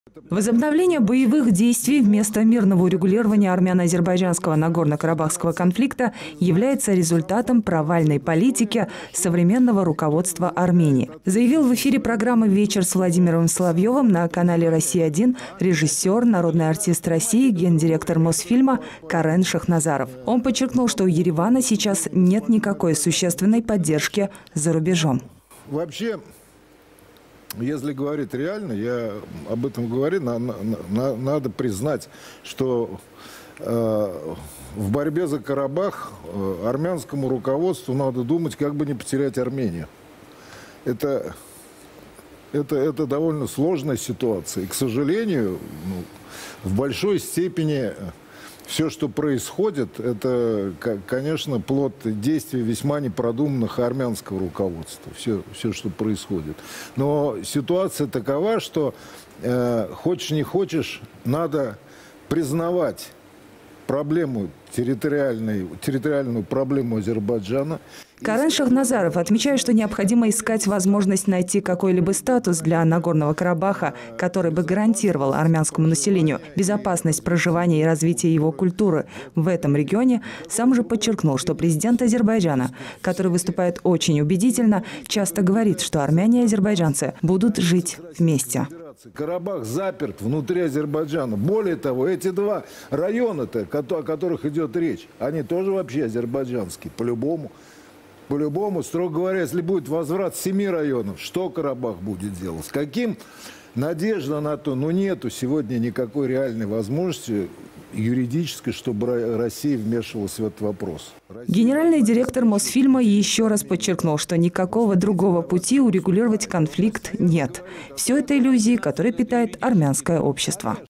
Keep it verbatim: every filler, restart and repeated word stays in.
Возобновление боевых действий вместо мирного урегулирования армяно-азербайджанского Нагорно-Карабахского конфликта является результатом провальной политики современного руководства Армении, заявил в эфире программы «Вечер» с Владимиром Соловьевым на канале «Россия один» режиссер, народный артист России, гендиректор Мосфильма Карен Шахназаров. Он подчеркнул, что у Еревана сейчас нет никакой существенной поддержки за рубежом. Вообще, если говорить реально, я об этом говорю, на, на, надо признать, что э, в борьбе за Карабах э, армянскому руководству надо думать, как бы не потерять Армению. Это, это, это довольно сложная ситуация. И, к сожалению, ну, в большой степени все, что происходит, это, конечно, плод действий весьма непродуманных армянского руководства. Все, все что происходит. Но ситуация такова, что э, хочешь не хочешь, надо признавать проблему территориальную, территориальную проблему Азербайджана. Карен Шахназаров отмечает, что необходимо искать возможность найти какой-либо статус для Нагорного Карабаха, который бы гарантировал армянскому населению безопасность проживания и развития его культуры в этом регионе. Сам же подчеркнул, что президент Азербайджана, который выступает очень убедительно, часто говорит, что армяне и азербайджанцы будут жить вместе. Карабах заперт внутри Азербайджана. Более того, эти два района-то, о которых идет речь, они тоже вообще азербайджанские, по-любому. По-любому, строго говоря, если будет возврат семи районов, что Карабах будет делать? С каким? Надежда на то, но нету сегодня никакой реальной возможности юридической, чтобы Россия вмешивалась в этот вопрос. Генеральный директор Мосфильма еще раз подчеркнул, что никакого другого пути урегулировать конфликт нет. Все это иллюзии, которые питает армянское общество.